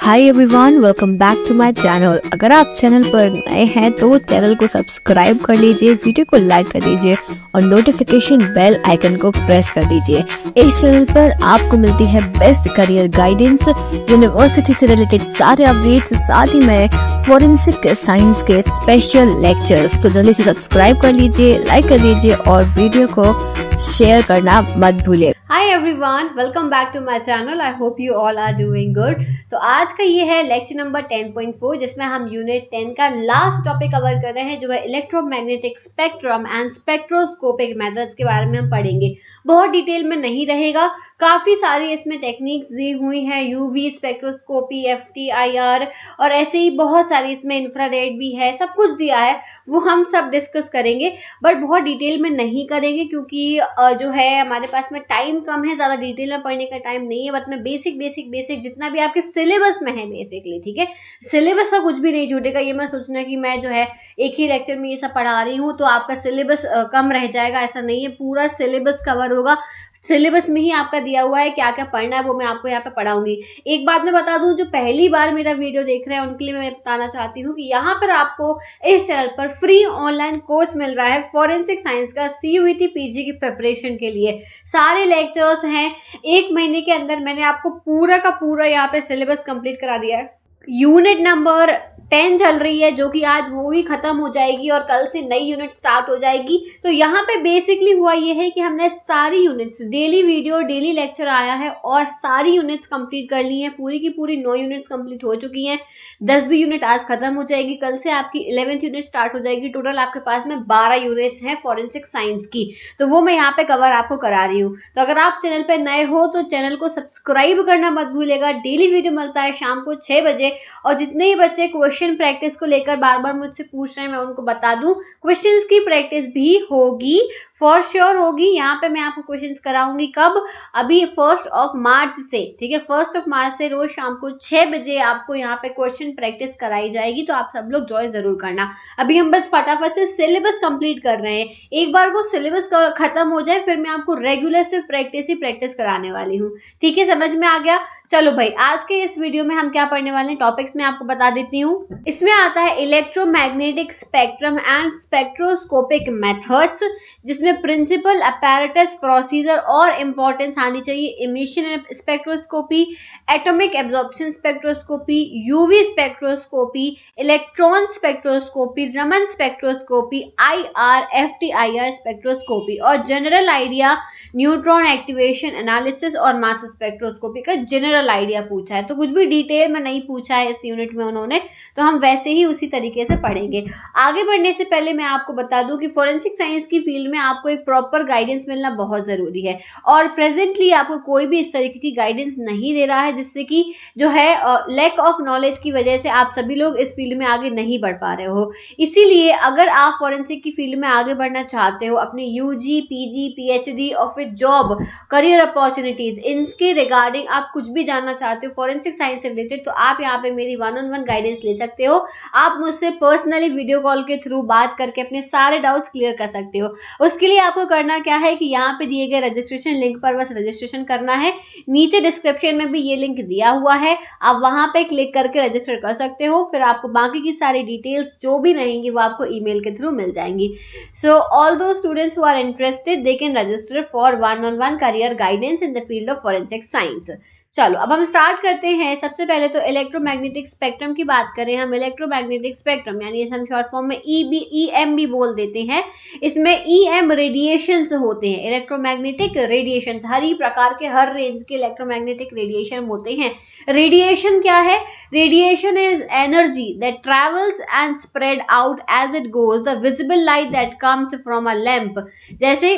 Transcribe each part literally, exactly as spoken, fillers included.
Hi everyone, welcome back to my channel. अगर आप channel पर नए हैं तो चैनल को सब्सक्राइब कर लीजिए, वीडियो को लाइक कर दीजिए और नोटिफिकेशन बेल आइकन को प्रेस कर दीजिए। इस चैनल पर आपको मिलती है बेस्ट करियर गाइडेंस, यूनिवर्सिटी से रिलेटेड सारे अपडेट्स, साथ ही में फोरेंसिक साइंस के स्पेशल लेक्चर्स। तो जल्दी से सब्सक्राइब कर लीजिए, लाइक कर दीजिए और वीडियो को शेयर करना मत भूलिए। Hi everyone, welcome back to my channel. I hope you all are doing good. तो आज का ये है lecture number ten point four, जिसमें हम यूनिट टेन का लास्ट टॉपिक कवर कर रहे हैं, जो है electromagnetic spectrum and spectroscopic methods के बारे में हम पढ़ेंगे। बहुत डिटेल में नहीं रहेगा, काफी सारी इसमें टेक्निक्स दी हुई हैं, यूवी स्पेक्ट्रोस्कोपी, एफटीआईआर और ऐसे ही बहुत सारी इसमें इंफ्रारेड भी है, सब कुछ दिया है, वो हम सब डिस्कस करेंगे। बट बहुत डिटेल में नहीं करेंगे क्योंकि जो है हमारे पास में टाइम कम है, ज्यादा डिटेल में पढ़ने का टाइम नहीं है। बट मैं बेसिक बेसिक बेसिक जितना भी आपके सिलेबस में है बेसिकली, ठीक है, सिलेबस का कुछ भी नहीं छूटेगा। ये मैं सोचना कि मैं जो है एक ही लेक्चर में ये सब पढ़ा रही हूँ तो आपका सिलेबस कम रह जाएगा, ऐसा नहीं है। पूरा सिलेबस कवर होगा, सिलेबस में ही आपका दिया हुआ है क्या क्या पढ़ना है, वो मैं आपको यहाँ पे पढ़ाऊंगी। एक बात मैं बता दूं, जो पहली बार मेरा वीडियो देख रहे हैं उनके लिए मैं बताना चाहती हूँ कि यहाँ पर आपको इस चैनल पर फ्री ऑनलाइन कोर्स मिल रहा है फोरेंसिक साइंस का, सीयूईटी पीजी की प्रिपरेशन के लिए। सारे लेक्चर्स हैं, एक महीने के अंदर मैंने आपको पूरा का पूरा यहाँ पे सिलेबस कंप्लीट करा दिया है। यूनिट नंबर टेन चल रही है, जो कि आज वो ही खत्म हो जाएगी और कल से नई यूनिट स्टार्ट हो जाएगी। तो यहाँ पे बेसिकली हुआ ये है कि हमने सारी units, daily video daily lecture आया है और सारी यूनिट्स कंप्लीट कर ली हैं। पूरी की पूरी नौ यूनिट्स कंप्लीट हो चुकी हैं। दस भी यूनिट आज खत्म हो जाएगी, कल से आपकी इलेवेंथ यूनिट स्टार्ट हो जाएगी। टोटल आपके पास में बारह यूनिट्स हैं फॉरेंसिक साइंस की, तो वो मैं यहाँ पे कवर आपको करा रही हूँ। तो अगर आप चैनल पे नए हो तो चैनल को सब्सक्राइब करना मत भूलिएगा। डेली वीडियो मिलता है शाम को छह बजे। और जितने ही बच्चे क्वेश्चन प्रैक्टिस को लेकर बार बार मुझसे पूछ रहे हैं, मैं उनको बता दूं क्वेश्चंस की प्रैक्टिस भी होगी, फॉर श्योर होगी। यहाँ पे मैं आपको क्वेश्चंस कराऊंगी कब, अभी फर्स्ट ऑफ मार्च से, ठीक है, फर्स्ट ऑफ मार्च से रोज शाम को छह बजे आपको यहाँ पे क्वेश्चन प्रैक्टिस कराई जाएगी। तो आप सब लोग ज्वाइन जरूर करना। अभी हम बस फटाफट से सिलेबस कंप्लीट कर रहे हैं, एक बार को सिलेबस खत्म हो जाए फिर मैं आपको रेगुलर सिर्फ प्रैक्टिस ही प्रैक्टिस कराने वाली हूँ। ठीक है, समझ में आ गया। चलो भाई, आज के इस वीडियो में हम क्या पढ़ने वाले हैं, टॉपिक्स में आपको बता देती हूँ। इसमें आता है electromagnetic spectrum and spectroscopic methods, जिसमें प्रिंसिपल, अपैरेटस, प्रोसीजर और इंपॉर्टेंस आनी चाहिए। Emission spectroscopy, atomic absorption spectroscopy, UV spectroscopy, electron spectroscopy, Raman spectroscopy, IR, FTIR spectroscopy और general idea neutron activation analysis और मास स्पेक्ट्रोस्कोपी का जनरल आइडिया पूछा है। तो कुछ भी डिटेल में नहीं पूछा है इस यूनिट में उन्होंने, तो हम वैसे ही उसी तरीके से पढ़ेंगे। आगे बढ़ने से पहले मैं आपको बता दूं कि फोरेंसिक साइंस की फील्ड में आपको एक प्रॉपर गाइडेंस मिलना बहुत जरूरी है और प्रेजेंटली आपको कोई भी इस तरीके की गाइडेंस नहीं दे रहा है, जिससे कि जो है लैक ऑफ नॉलेज की वजह से आप सभी लोग इस फील्ड में आगे नहीं बढ़ पा रहे हो। इसीलिए अगर आप फोरेंसिक की फील्ड में आगे बढ़ना चाहते हो, अपने यूजी, पीजी, पीएचडी और फिर जॉब, करियर अपॉर्चुनिटीज, इनके रिगार्डिंग आप कुछ भी जानना चाहते हो फोरेंसिक साइंस से रिलेटेड, तो आप यहाँ पे मेरी वन ऑन वन गाइडेंस ले सकते हो। आप मुझसे पर्सनली वीडियो कॉल के थ्रू बात करके अपने सारे डाउट्स क्लियर कर सकते हो। उसके लिए आपको करना क्या है कि यहाँ पे दिए गए रजिस्ट्रेशन लिंक पर बस रजिस्ट्रेशन करना है। नीचे डिस्क्रिप्शन में भी ये लिंक दिया हुआ है, आप वहां पे क्लिक करके रजिस्टर कर सकते हो। फिर आपको बाकी की सारी डिटेल्स जो भी रहेंगी वो आपको ईमेल के थ्रू मिल जाएंगी। So all those students who are interested they can register for one on one career guidance in the field of forensic science. चलो अब हम स्टार्ट करते हैं। सबसे पहले तो इलेक्ट्रोमैग्नेटिक स्पेक्ट्रम की बात करें हम। इलेक्ट्रोमैग्नेटिक स्पेक्ट्रम यानी इसे हम शॉर्ट फॉर्म में ई बी ई एम भी बोल देते हैं। इसमें ई एम रेडिएशंस होते हैं, इलेक्ट्रोमैग्नेटिक रेडिएशंस। हर ही प्रकार के, हर रेंज के इलेक्ट्रोमैग्नेटिक रेडिएशन होते हैं। रेडिएशन क्या है? Radiation is energy that travels and spread out as it goes, the visible light that comes from a lamp. जैसे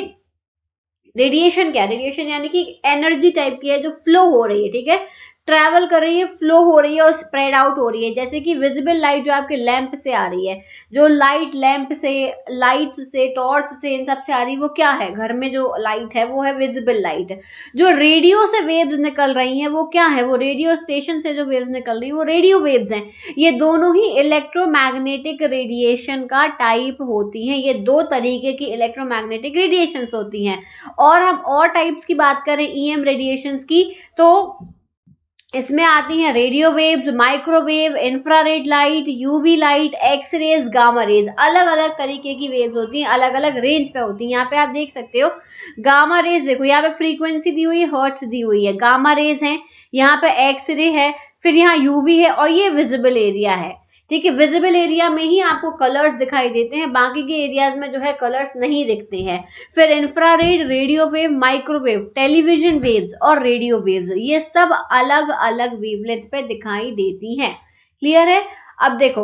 रेडिएशन क्या है? रेडिएशन यानी कि एनर्जी टाइप की है जो फ्लो हो रही है, ठीक है, ट्रैवल कर रही है, फ्लो हो रही है और स्प्रेड आउट हो रही है। जैसे कि विजिबल लाइट जो आपके लैंप से आ रही है, जो लाइट लैंप से, लाइट्स से, टॉर्च से, इन सब से आ रही है, वो क्या है? घर में जो लाइट है वो है विजिबल लाइट। जो रेडियो से वेव्स निकल रही हैं वो क्या है? वो रेडियो स्टेशन से जो वेव्स निकल रही है वो रेडियो वेव्स हैं। ये दोनों ही इलेक्ट्रोमैग्नेटिक रेडिएशन का टाइप होती हैं। ये दो तरीके की इलेक्ट्रोमैग्नेटिक रेडिएशंस होती हैं। और हम और टाइप्स की बात करें ई एम रेडिएशंस की, तो इसमें आती हैं radio waves, microwave, infrared light, UV light, X rays, gamma rays. अलग अलग तरीके की वेव्स होती हैं, अलग अलग रेंज पे होती हैं। यहाँ पे आप देख सकते हो गामा रेज, देखो यहाँ पे फ्रीक्वेंसी दी हुई है, हर्ट्ज दी हुई है, गामा रेज है, यहाँ पे एक्स रे है, फिर यहाँ यूवी है और ये विजिबल एरिया है। ठीक है, विजिबल एरिया में ही आपको कलर्स दिखाई देते हैं, बाकी के एरियाज में जो है कलर्स नहीं दिखते हैं। फिर infrared, radio wave, microwave, television waves और रेडियो वेव्स, ये सब अलग अलग वेवलेंथ पे दिखाई देती हैं। क्लियर है? अब देखो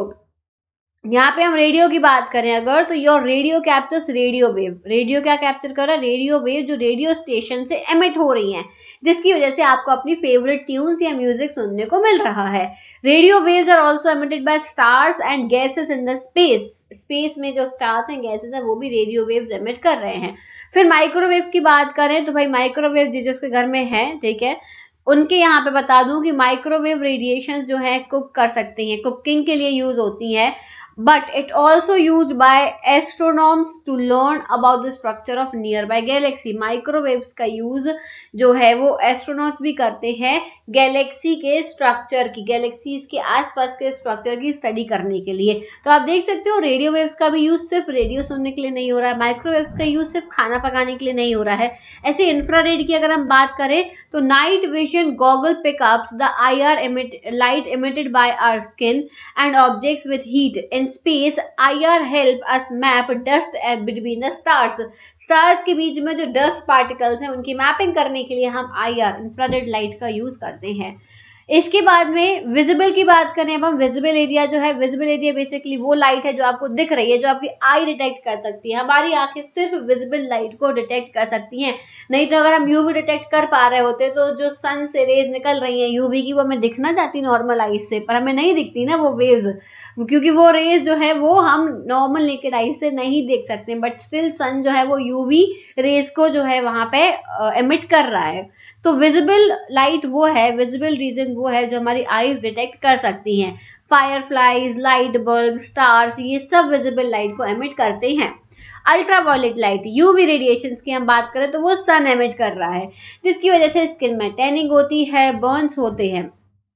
यहाँ पे हम रेडियो की बात करें अगर, तो your radio captures radio wave. Radio क्या कैप्चर कर रहा है? रेडियो वेव जो रेडियो स्टेशन से एमिट हो रही हैं, जिसकी वजह से आपको अपनी फेवरेट ट्यून्स या म्यूजिक सुनने को मिल रहा है। Radio waves are also emitted by stars and gases in the space. Space में जो स्टार्स एंड गैसेस हैं वो भी रेडियो वेव्स एमिट कर रहे हैं। फिर माइक्रोवेव की बात करें तो भाई माइक्रोवेव जिसके घर में है, ठीक है, उनके यहाँ पे बता दूं कि माइक्रोवेव रेडिएशन जो है कुक कर सकती हैं, कुकिंग के लिए यूज होती है, but it also used by astronomers to learn about the structure of nearby galaxy। Microwaves का यूज जो है वो एस्ट्रोनॉट्स भी करते हैं गैलेक्सी के स्ट्रक्चर की, गैलेक्सीज के आसपास के स्ट्रक्चर की स्टडी करने के लिए। तो आप देख सकते हो रेडियो वेव्स का भी यूज सिर्फ रेडियो सुनने के लिए नहीं हो रहा है, माइक्रोवेव्स का यूज सिर्फ खाना पकाने के लिए नहीं हो रहा है। ऐसे इंफ्रारेड की अगर हम बात करें तो night vision goggle pickups the I R light emitted by our skin and objects with heat in space. I R help us map dust between the stars. Stars के बीच में जो डस्ट पार्टिकल्स हैं उनकी मैपिंग करने के लिए हम आई आर इंफ्रारेड लाइट का यूज करते हैं। इसके बाद में विजिबल की बात करें, अब हम विजिबल एरिया जो है, विजिबल एरिया बेसिकली वो लाइट है जो आपको दिख रही है, जो आपकी आई डिटेक्ट कर सकती है। हमारी आंखें सिर्फ विजिबल लाइट को डिटेक्ट कर सकती हैं, नहीं तो अगर हम यूवी डिटेक्ट कर पा रहे होते तो जो सन से रेज निकल रही हैं यूवी की, वो हमें दिखना जाती नॉर्मल आई से, पर हमें नहीं दिखती ना वो वेव्स, क्योंकि वो रेज जो है वो हम नॉर्मल नेकेड आई से नहीं देख सकते, बट स्टिल सन जो है वो यूवी रेज को जो है वहां पे एमिट कर रहा है। तो विजिबल लाइट वो है, विजिबल रीजन वो है जो हमारी आईज डिटेक्ट कर सकती हैं। फायरफ्लाइज, लाइट बल्ब, स्टार्स, ये सब विजिबल लाइट को एमिट करते हैं। अल्ट्रावायलेट लाइट, यूवी रेडिएशंस की हम बात करें तो वो सन एमिट कर रहा है, जिसकी वजह से स्किन में टैनिंग होती है, बर्न्स होते हैं।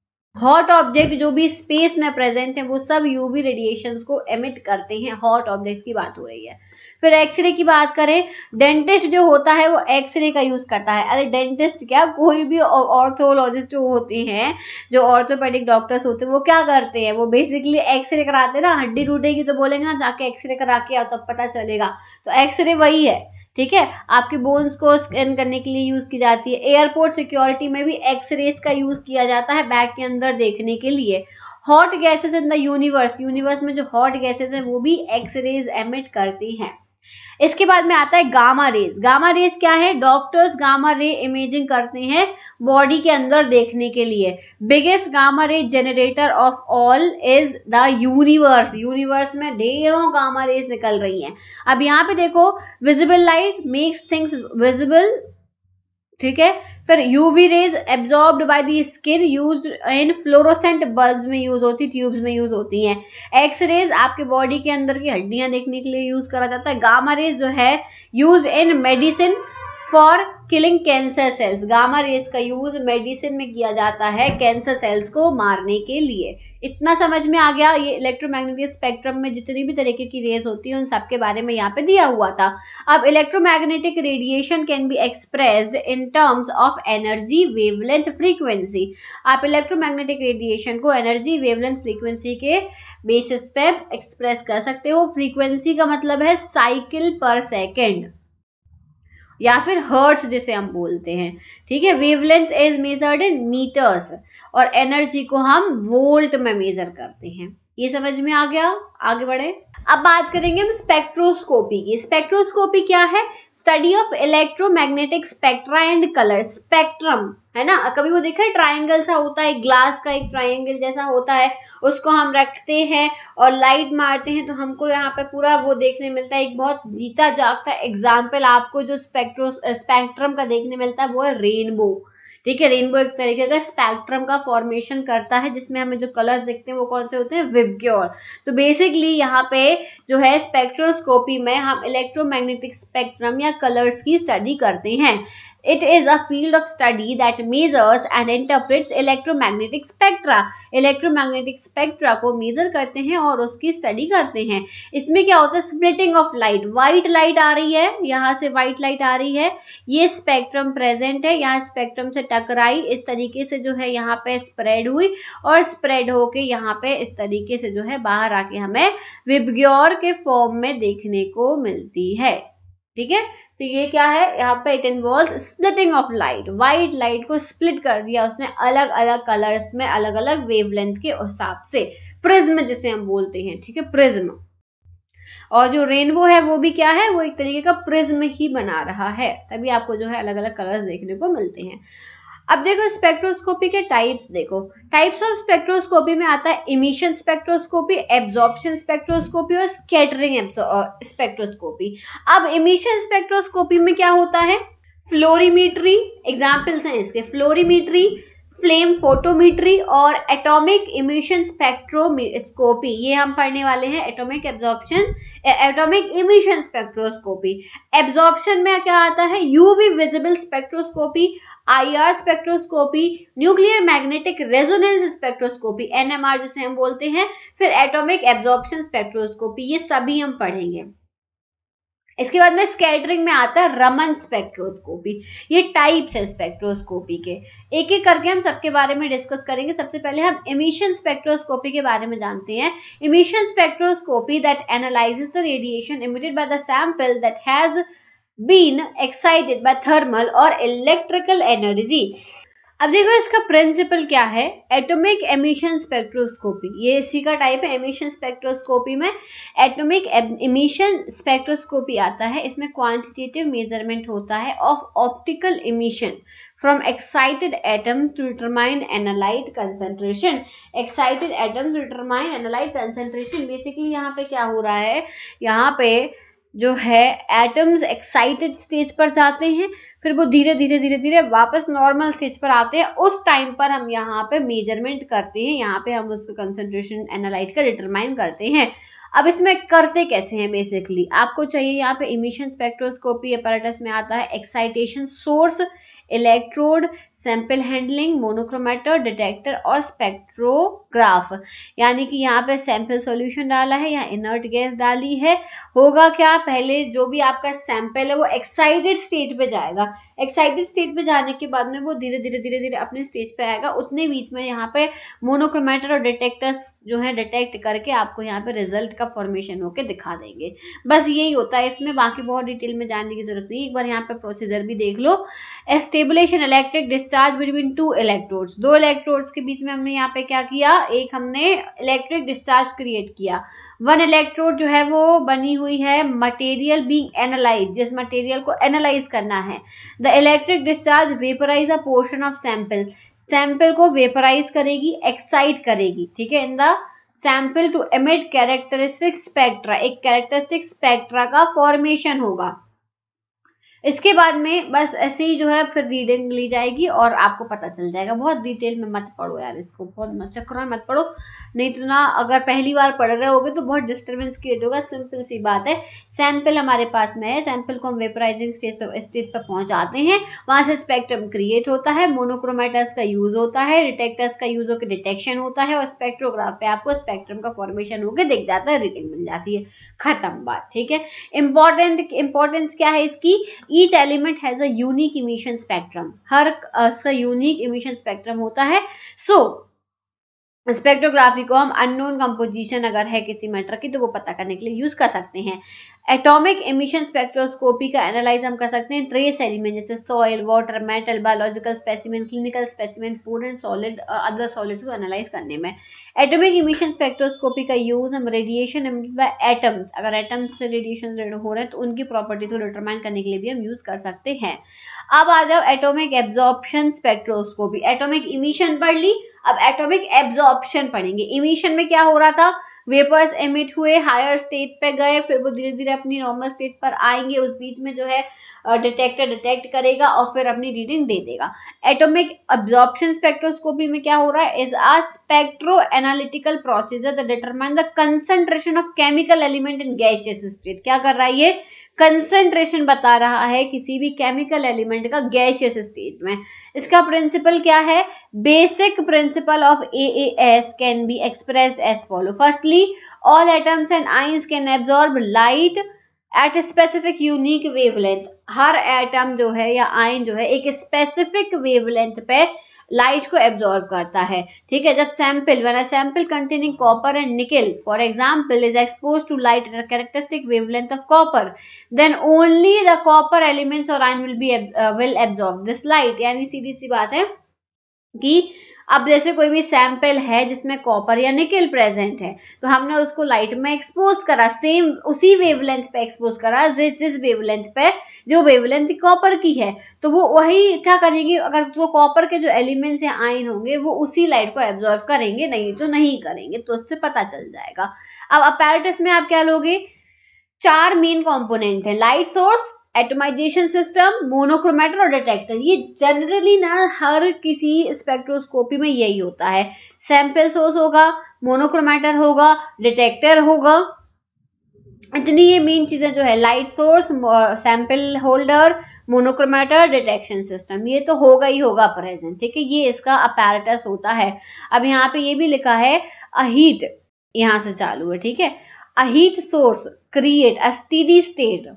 हॉट ऑब्जेक्ट जो भी स्पेस में प्रेजेंट है वो सब यूवी रेडिएशंस को एमिट करते हैं। हॉट ऑब्जेक्ट की बात हो रही है। फिर एक्सरे की बात करें, डेंटिस्ट जो होता है वो एक्सरे का यूज करता है। अरे डेंटिस्ट क्या, कोई भी ऑर्थोलॉजिस्ट जो होते हैं, जो ऑर्थोपेडिक डॉक्टर्स होते हैं, वो क्या करते हैं, वो बेसिकली एक्सरे कराते हैं ना। हड्डी टूटेगी तो बोलेंगे ना जाके एक्सरे करा के आओ तब पता चलेगा, तो एक्सरे वही है। ठीक है, आपके बोन्स को स्कैन करने के लिए यूज की जाती है। एयरपोर्ट सिक्योरिटी में भी एक्सरेज का यूज किया जाता है बैग के अंदर देखने के लिए। Hot gases in the universe, universe में जो हॉट गैसेस हैं वो भी एक्सरेज एमिट करती हैं। इसके बाद में आता है गामा रेज। गामा रेज क्या है? डॉक्टर्स गामा रे इमेजिंग करते हैं बॉडी के अंदर देखने के लिए। Biggest gamma ray generator of all is the universe. Universe में ढेरों गामा रेज निकल रही हैं। अब यहाँ पे देखो, visible light makes things visible, ठीक है। फिर UV rays absorbed by the skin, used in fluorescent bulbs में यूज होती, ट्यूब्स में यूज होती हैं। एक्स रेज आपके बॉडी के अंदर की हड्डियां देखने के लिए यूज करा जाता है। गामा रेज जो है use in medicine for killing cancer cells. Gamma rays का यूज मेडिसिन में किया जाता है कैंसर सेल्स को मारने के लिए। इतना समझ में आ गया? ये इलेक्ट्रोमैग्नेटिक स्पेक्ट्रम में जितनी भी तरीके की रेज होती है उन सब के बारे में यहाँ पे दिया हुआ था। अब electromagnetic radiation can be expressed in terms of energy, wavelength, frequency. आप इलेक्ट्रोमैग्नेटिक रेडिएशन को एनर्जी, वेवलेंथ, फ्रीक्वेंसी के बेसिस पे एक्सप्रेस कर सकते हो। फ्रीक्वेंसी का मतलब है साइकिल पर सेकेंड या फिर हर्ट्ज जिसे हम बोलते हैं, ठीक है। Wavelength is measured in meters और एनर्जी को हम वोल्ट में मेजर करते हैं। ये समझ में आ गया? आगे बढ़े। अब बात करेंगे हम स्पेक्ट्रोस्कोपी की। स्पेक्ट्रोस्कोपी क्या है? Study of electromagnetic spectra and colour. Spectrum है ना, कभी वो देखा है ट्राइंगल सा होता है, ग्लास का एक ट्राइंगल जैसा होता है, उसको हम रखते हैं और लाइट मारते हैं तो हमको यहाँ पे पूरा वो देखने मिलता है। एक बहुत जीता जागता एग्जाम्पल आपको जो स्पेक्ट्रो स्पेक्ट्रम का देखने मिलता है वो है रेनबो। ठीक है, रेनबो एक तरीके का स्पेक्ट्रम का फॉर्मेशन करता है जिसमें हमें जो कलर्स दिखते हैं वो कौन से होते हैं? विबग्योर। तो बेसिकली यहाँ पे जो है स्पेक्ट्रोस्कोपी में हम इलेक्ट्रोमैग्नेटिक स्पेक्ट्रम या कलर्स की स्टडी करते हैं। It is a field of study that measures and interprets electromagnetic spectra. Electromagnetic spectra को measure करते हैं और उसकी study करते हैं. इसमें क्या होता है? Splitting of light. White light आ रही है, यहाँ से white light आ रही है, ये spectrum present है, यहाँ spectrum से टकराई, इस तरीके से जो है यहाँ पे spread हुई और spread होके यहाँ पे इस तरीके से जो है बाहर आके हमें विबग्योर के फॉर्म में देखने को मिलती है. ठीक है, तो ये क्या है यहाँ पे? It involve splitting of light. White light को स्प्लिट कर दिया उसने अलग अलग कलर्स में, अलग अलग वेवलेंथ के हिसाब से. प्रिज्म जिसे हम बोलते हैं, ठीक है, प्रिज्म. और जो रेनबो है वो भी क्या है? वो एक तरीके का प्रिज्म ही बना रहा है, तभी आपको जो है अलग अलग कलर्स देखने को मिलते हैं. अब देखो स्पेक्ट्रोस्कोपी के टाइप्स. देखो टाइप्स ऑफ स्पेक्ट्रोस्कोपी में आता है इमिशन स्पेक्ट्रोस्कोपी, एब्जॉर्प्शन स्पेक्ट्रोस्कोपी और स्कैटरिंग स्पेक्ट्रोस्कोपी. अब इमिशन स्पेक्ट्रोस्कोपी में क्या होता है? फ्लोरीमीट्री, एग्जाम्पल्स हैं इसके, फ्लोरीमीट्री, फ्लेम फोटोमीट्री और एटॉमिक इमिशन स्पेक्ट्रोस्कोपी. ये हम पढ़ने वाले हैं. Atomic absorption, atomic emission spectroscopy. Absorption में क्या आता है? UV visible spectroscopy, IR spectroscopy, nuclear magnetic resonance spectroscopy, NMR जिसे हम बोलते हैं, फिर एटॉमिक एब्जॉर्प्शन स्पेक्ट्रोस्कोपी. ये सभी हम पढ़ेंगे. इसके बाद में स्कैटरिंग में आता है रमन स्पेक्ट्रोस्कोपी. ये टाइप्स है स्पेक्ट्रोस्कोपी के, एक एक करके हम सबके बारे में डिस्कस करेंगे. सबसे पहले हम इमिशन स्पेक्ट्रोस्कोपी के बारे में जानते हैं. Emission spectroscopy that analyses the radiation emitted by the sample that has been excited by thermal और इलेक्ट्रिकल एनर्जी. अब देखो इसका प्रिंसिपल क्या है? एटॉमिक एमिशन स्पेक्ट्रोस्कोपी, ये इसी का टाइप है. एमिशन स्पेक्ट्रोस्कोपी में एटॉमिक एमिशन स्पेक्ट्रोस्कोपी आता है. इसमें क्वांटिटेटिव मेजरमेंट होता है of optical emission from excited atoms to determine analyte concentration. Excited atoms to determine analyte concentration. Basically यहाँ पे क्या हो रहा है? यहाँ पे जो है एटम्स एक्साइटेड स्टेज पर जाते हैं, फिर वो धीरे धीरे धीरे धीरे वापस नॉर्मल स्टेज पर आते हैं. उस टाइम पर हम यहाँ पे मेजरमेंट करते हैं, यहाँ पे हम उसका कंसंट्रेशन एनालाइट का डिटरमाइन करते हैं. अब इसमें करते कैसे हैं? बेसिकली आपको चाहिए यहाँ पे इमिशन स्पेक्ट्रोस्कोपी अपैरेटस में आता है excitation source, electrode, sample handling, monochromator, detector और स्पेक्ट्रोग्राफ. यानी कि यहाँ पे सैंपल सॉल्यूशन डाला है, यहाँ इनर्ट गैस डाली है. होगा क्या? पहले जो भी आपका सैंपल है वो एक्साइटेड स्टेज पे जाएगा. एक्साइटेड स्टेज पे जाने के बाद में वो धीरे धीरे धीरे धीरे अपने स्टेज पे आएगा. उतने बीच में यहाँ पे मोनोक्रोमेटर और डिटेक्टर्स जो है डिटेक्ट करके आपको यहाँ पे रिजल्ट का फॉर्मेशन होके दिखा देंगे. बस यही होता है इसमें, बाकी बहुत डिटेल में जानने की जरूरत नहीं. एक बार यहाँ पे प्रोसीजर भी देख लो. Establishment electric discharge between two electrodes. दो इलेक्ट्रोड्स के बीच में हमने यहाँ पे क्या किया? एक हमने इलेक्ट्रिक डिस्चार्ज क्रिएट किया. वन इलेक्ट्रोड जो है वो बनी हुई है मटेरियल बीइंग एनालाइज, जिस मटेरियल को एनालाइज करना है. The electric discharge vaporise a portion of sample. Sample को वेपराइज करेगी, एक्साइट करेगी, ठीक है, in the sample to emit characteristic spectra. एक कैरेक्टरिस्टिक स्पेक्ट्रा का फॉर्मेशन होगा. इसके बाद में बस ऐसे ही जो है फिर रीडिंग ली जाएगी और आपको पता चल जाएगा. बहुत डिटेल में मत पढ़ो यार इसको, बहुत चक्करों में मत पढ़ो, नहीं तो ना अगर पहली बार पढ़ रहे होगे तो बहुत डिस्टर्बेंस क्रिएट होगा. सिंपल सी बात है, सैंपल हमारे पास में है, सैंपल को हम वेपराइजिंग स्टेज पर स्टेज पर पहुंचाते हैं, वहां से स्पेक्ट्रम क्रिएट होता है, मोनोक्रोमेटर्स का यूज होता है, डिटेक्टर्स का यूज होकर डिटेक्शन होता है और स्पेक्ट्रोग्राफ पे आपको स्पेक्ट्रम का फॉर्मेशन होकर दिख जाता है, रीडिंग मिल जाती है. खत्म बात. ठीक है, इंपॉर्टेंट इंपॉर्टेंस क्या है इसकी? Each element has a unique emission spectrum. हर का यूनिक इमिशन स्पेक्ट्रम होता है. सो स्पेक्ट्रोग्राफी को हम अननोन कंपोजिशन अगर है किसी मैटर की तो वो पता करने के लिए यूज कर सकते हैं. एटॉमिक एमिशन स्पेक्ट्रोस्कोपी का एनालाइज हम कर सकते हैं ट्रेस एलिमेंट जैसे soil, water, metal, biological specimen, clinical specimen, food and solid, other solids को एनालाइज करने में. एटॉमिक एमिशन स्पेक्ट्रोस्कोपी का यूज हम रेडिएशन एमिटेड बाय एटम्स, अगर एटम्स से रेडिएशन हो रहे हैं तो उनकी प्रॉपर्टी को डिटरमाइन करने के लिए भी हम यूज कर सकते हैं. अब आ जाओ atomic absorption spectroscopy. Atomic emission पढ़ ली, अब एटॉमिक एब्जॉर्प्शन पढ़ेंगे. इमिशन में क्या हो रहा था? वेपर्स एमिट हुए, हायर स्टेट पे गए, फिर वो धीरे धीरे अपनी नॉर्मल स्टेट पर आएंगे. उस बीच में जो है डिटेक्टर डिटेक्ट करेगा और फिर अपनी रीडिंग दे देगा. एटॉमिक एब्जॉर्प्शन स्पेक्ट्रोस्कोपी में क्या हो रहा है? Is a spectroanalytical procedure that determine the concentration of chemical element in gaseous state. क्या कर रहा है ये? कंसंट्रेशन बता रहा है किसी भी केमिकल एलिमेंट का गैसियस स्टेट में। इसका प्रिंसिपल क्या है? Basic principle of A A S can be expressed as follow. Firstly, all atoms and ions can absorb light at specific unique wavelength. हर एटम जो है या आयन जो है एक स्पेसिफिक वेवलेंथ पे लाइट को एब्जॉर्ब करता है, ठीक है। जब sample when a sample containing copper and nickel for example is exposed to light at a characteristic wavelength of copper, then only the copper elements और ion will be will absorb this light. यानी सीधी सी बात है कि अब जैसे कोई भी सैंपल है जिसमें कॉपर या निकल प्रेजेंट है, तो हमने उसको लाइट में एक्सपोज करा, सेम उसी वेवलेंथ पे एक्सपोज करा जिस जिस वेवलेंथ पे जो वेवलेंथ कॉपर की है, तो वो वही क्या करेंगे, अगर वो कॉपर के जो एलिमेंट्स या आयन होंगे वो उसी लाइट को एब्जॉर्ब करेंगे, नहीं तो नहीं करेंगे। तो उससे पता चल जाएगा। अब अपैरेटस में आप क्या लोगे? चार मेन कंपोनेंट है, light source, atomisation system, monochromator और डिटेक्टर। ये जनरली ना हर किसी स्पेक्ट्रोस्कोपी में यही होता है। सैंपल सोर्स होगा, मोनोक्रोमेटर होगा, डिटेक्टर होगा। इतनी ये मेन चीजें जो है, light source, sample holder, monochromator, detection system, ये तो होगा ही होगा प्रेजेंट, ठीक है। ये इसका अपैरेटस होता है। अब यहाँ पे ये भी लिखा है अ हीट, यहाँ से चालू है, ठीक है। A heat source create a steady state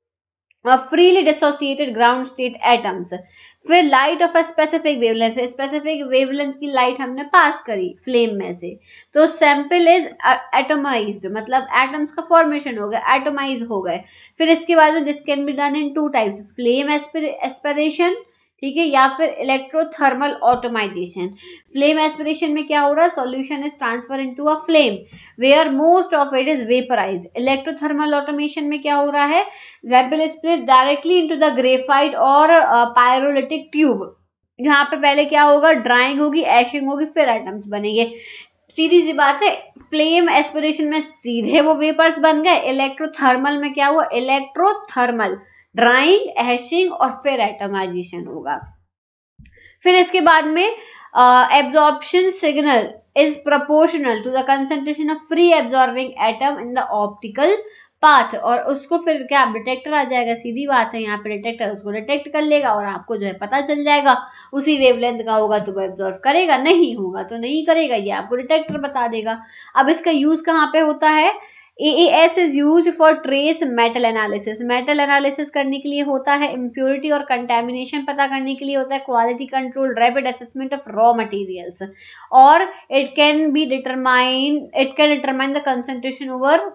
of freely dissociated ground state atoms। फिर light of a specific wavelength, specific wavelength की लाइट हमने पास करी फ्लेम में से, तो सैंपल इज एटमाइज्ड, मतलब एटम्स का फॉर्मेशन हो गया, एटमाइज हो गए। फिर इसके बाद में this can be done in two types, flame aspiration, ठीक है, या फिर इलेक्ट्रोथर्मल ऑटोमाइजेशन। फ्लेम एस्पिरेशन में क्या हो रहा है? Solution is transfer into a flame where most of it is vaporised. Electrothermal automation में क्या हो रहा है? Sample is placed directly into the graphite और pyrolytic tube। यहाँ पे पहले क्या होगा? ड्राइंग होगी, एशिंग होगी, फिर एटम्स बनेंगे। सीधी सी बात है, फ्लेम एस्पिरेशन में सीधे वो वेपर्स बन गए। इलेक्ट्रोथर्मल में क्या हुआ? इलेक्ट्रोथर्मल ड्राइंग, एशिंग और फिर एटमाइजेशन होगा। फिर इसके बाद में absorption signal is proportional to the concentration of free absorbing atom in the optical path. और उसको फिर क्या डिटेक्टर आ जाएगा, सीधी बात है। यहाँ पे डिटेक्टर उसको डिटेक्ट कर लेगा और आपको जो है पता चल जाएगा। उसी वेवलेंथ का होगा तो वो एब्जॉर्ब करेगा, नहीं होगा तो नहीं करेगा, ये आपको डिटेक्टर बता देगा। अब इसका यूज कहाँ पे होता है? A A S is used for trace metal analysis। Metal analysis करने के लिए होता है, इम्प्योरिटी और कंटेमिनेशन पता करने के लिए होता है, quality control, rapid assessment of raw materials, और it can be determine it can determine the concentration over